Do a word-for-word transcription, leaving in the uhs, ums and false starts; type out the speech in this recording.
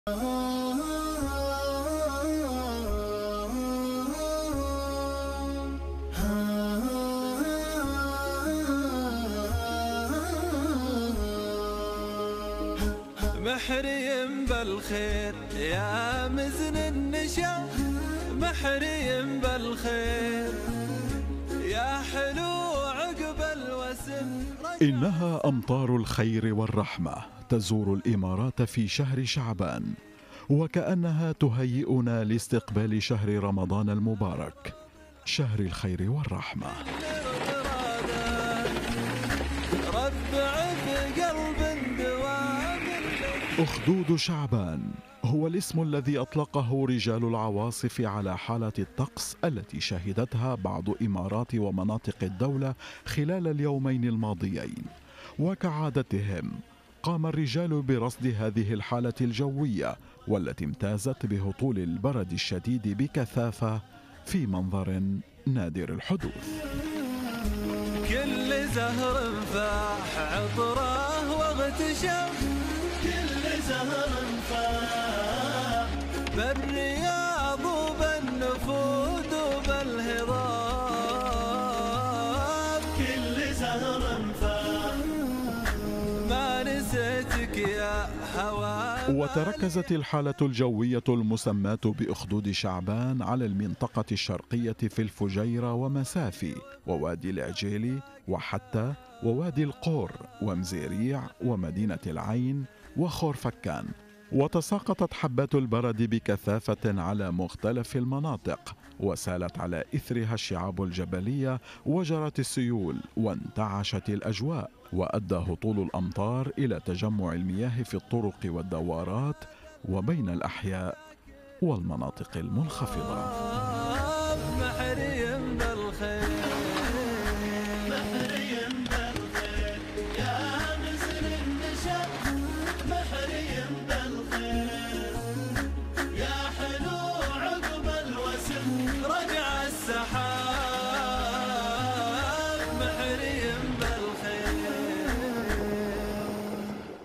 محري بالخير يا مزن النشا، محري بالخير يا حلو عقب الوسم. إنها أمطار الخير والرحمة تزور الإمارات في شهر شعبان، وكأنها تهيئنا لاستقبال شهر رمضان المبارك، شهر الخير والرحمة. أخدود شعبان هو الاسم الذي أطلقه رجال العواصف على حالة الطقس التي شهدتها بعض إمارات ومناطق الدولة خلال اليومين الماضيين. وكعادتهم قام الرجال برصد هذه الحالة الجوية والتي امتازت بهطول البرد الشديد بكثافة في منظر نادر الحدوث. كل زهر فاح عطره واغتشف، كل زهر فاح بالرياض وبالنفود وبالهضاب، كل زهر فاح ما نسيتك يا هوا. وتركزت الحالة الجوية المسماة بأخدود شعبان على المنطقة الشرقية في الفجيرة ومسافي ووادي العجيلي وحتى ووادي القور ومزيريع ومدينة العين وخورفكان. وتساقطت حبات البرد بكثافة على مختلف المناطق، وسالت على إثرها الشعاب الجبلية وجرت السيول وانتعشت الأجواء، وأدى هطول الأمطار إلى تجمع المياه في الطرق والدوارات وبين الأحياء والمناطق المنخفضة. محري بالخير